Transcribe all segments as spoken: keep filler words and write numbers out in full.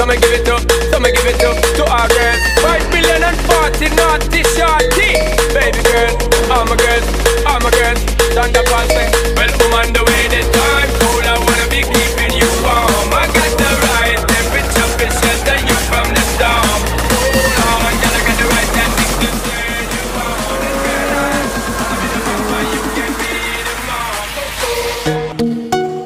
me give it up, so me give it up to our girls. Five million and forty naughty shorty. Baby girl, all my girls, all my girls. Thunder pass me, well, woman, the way the time cool, I wanna be keeping you warm. I got the right temperature to shelter you from the storm. Hold on, girl, I got the right tactics to turn you on. Girl, I'm in the mood where you can be the mom.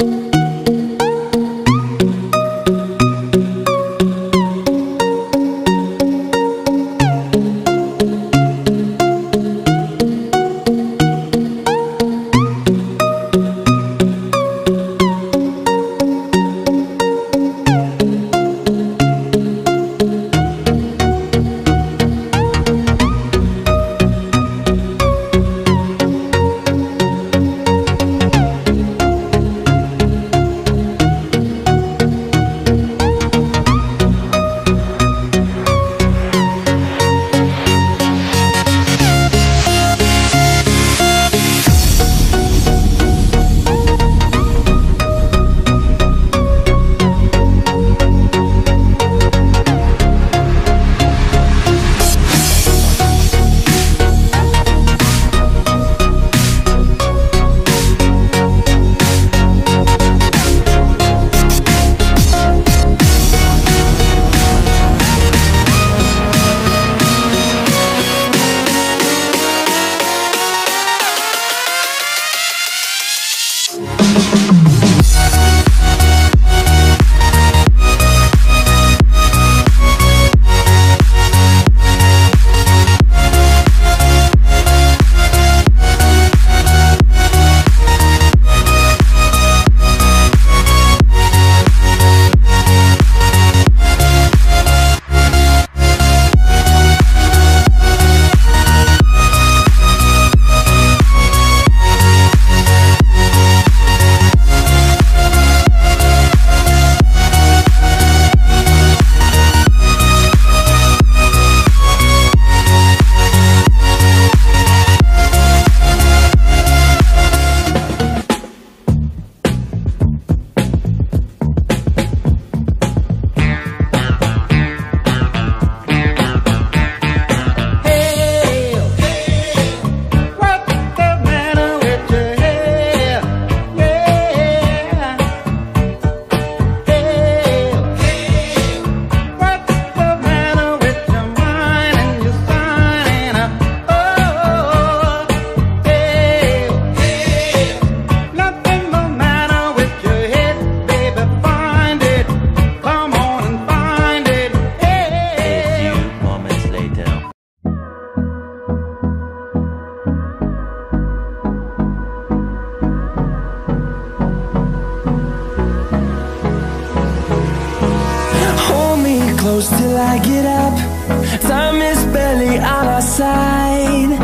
Close till I get up. Time is barely on our side.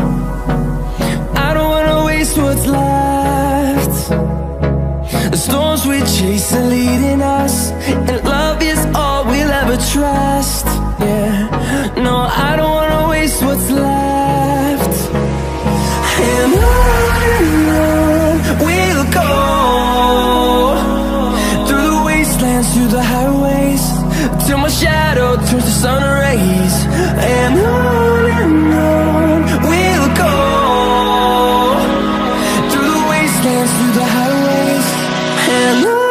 I don't wanna waste what's left. The storms we chase are leading us, and love is all we'll ever trust. Yeah, no, I don't wanna waste what's left. And on and on we'll go, through the wastelands, through the highways, till my shadow turns to sun rays. And on and on we'll go, through the wastelands, through the highways, and on.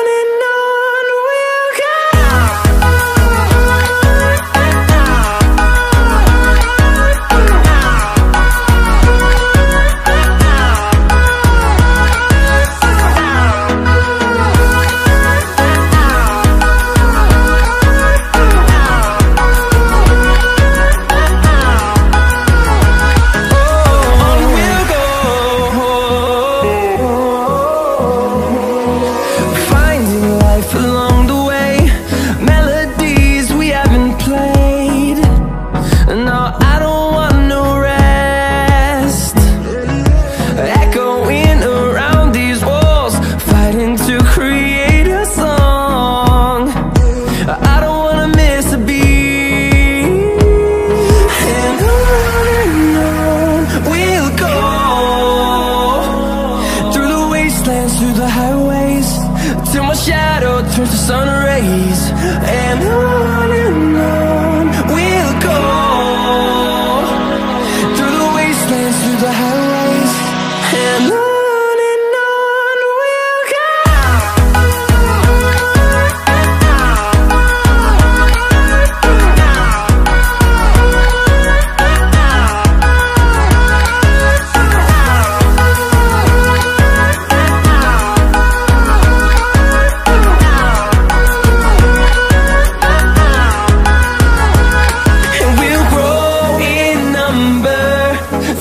Through the highways, till my shadow turns to sun rays. And on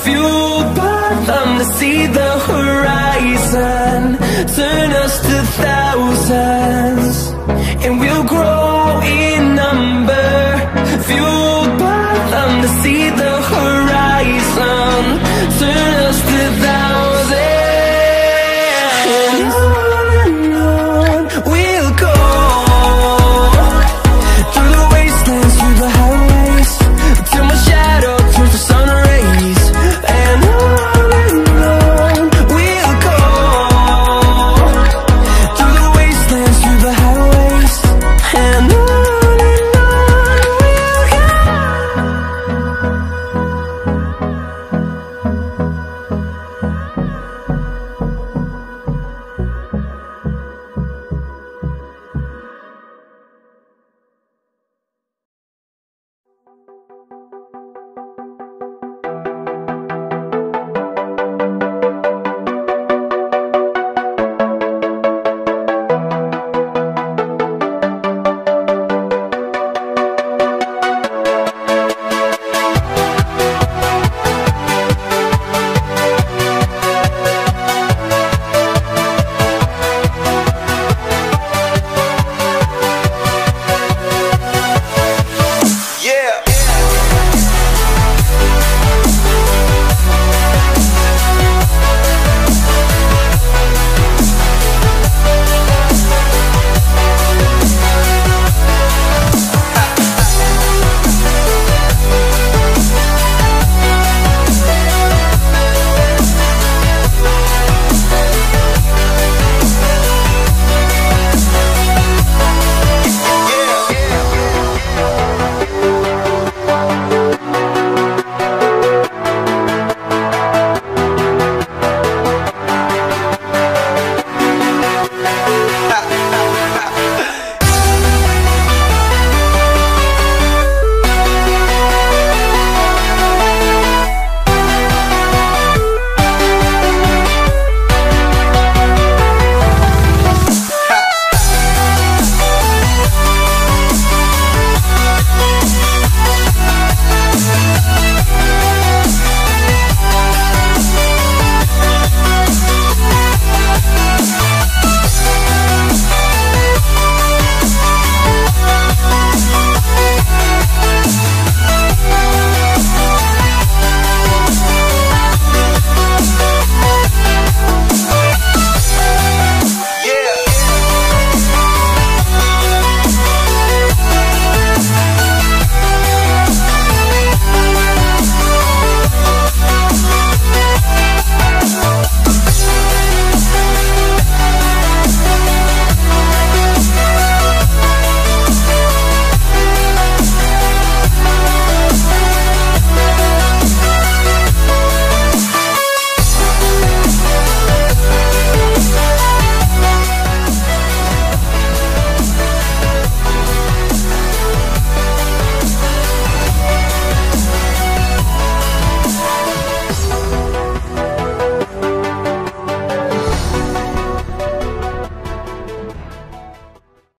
fueled by them to see the horizon, turn us to thousands, and we'll grow in number, fueled